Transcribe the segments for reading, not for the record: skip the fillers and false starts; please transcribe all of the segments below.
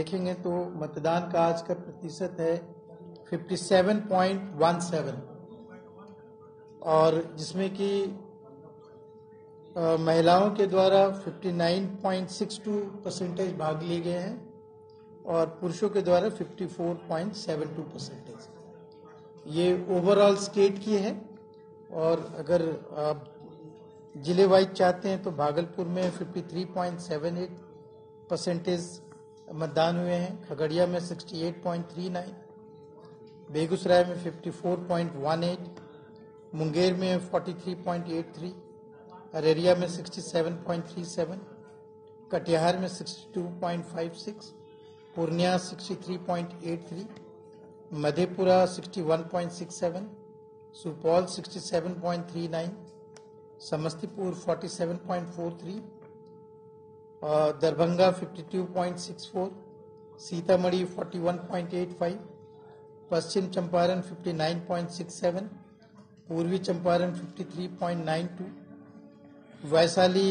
देखेंगे तो मतदान का आज का प्रतिशत है 57.17 और जिसमें कि महिलाओं के द्वारा 59.62% भाग लिए गए हैं और पुरुषों के द्वारा 54.72%। ये ओवरऑल स्टेट की है। और अगर आप जिले वाइज चाहते हैं तो भागलपुर में 53.78% मतदान हुए हैं, खगड़िया में 68.39, बेगूसराय में 54.18, मुंगेर में 43.83, अररिया में 67.37, कटिहार में 62.56, पूर्णिया 63.83, मधेपुरा 61.67, सुपौल 67.39, समस्तीपुर 47.43, दरभंगा 52.64, सीतामढ़ी 41.85, पश्चिम चंपारण 59.67, पूर्वी चंपारण 53.92, वैशाली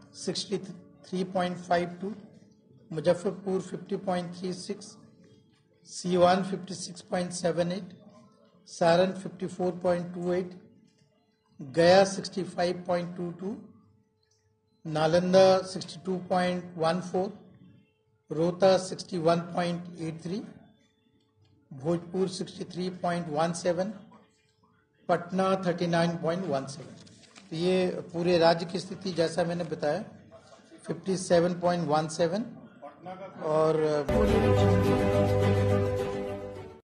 63.52, मुजफ्फरपुर 50.36, सीवान 56.78, सारण 54.28, गया 65.22, नालंदा 62.14, रोहता 61.83, भोजपुर 63.17, पटना 39.17। तो ये पूरे राज्य की स्थिति जैसा मैंने बताया 57.17 और